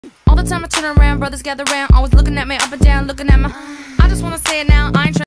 All the time I turn around, brothers gather round, always looking at me up and down, looking at my. I just wanna say it now, I ain't trying